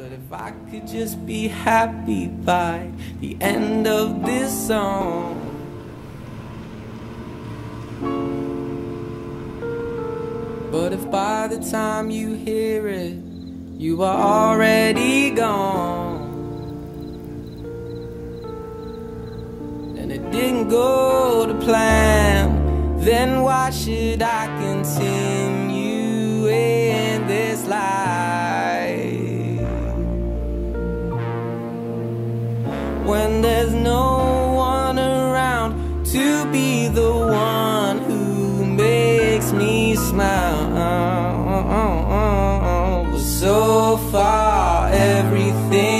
But if I could just be happy by the end of this song. But if by the time you hear it, you are already gone, and it didn't go to plan, then why should I continue in this life when there's no one around to be the one who makes me smile? So far everything